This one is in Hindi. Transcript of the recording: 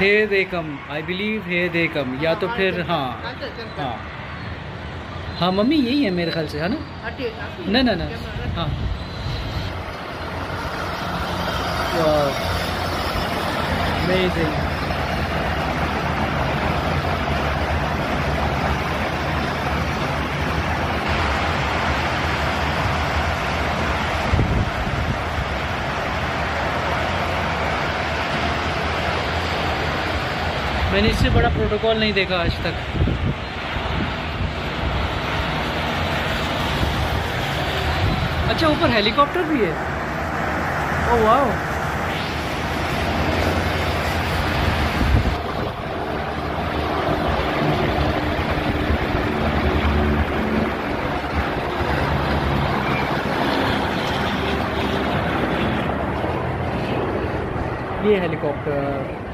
here they come, I believe here they come, या तो फिर हाँ हाँ हाँ मम्मी यही है मेरे ख्याल से, है ना? ना ना ना हाँ अमेजिंग। मैंने इससे बड़ा प्रोटोकॉल नहीं देखा आज तक। अच्छा ऊपर हेलीकॉप्टर भी है, ओह वाओ। ये हेलीकॉप्टर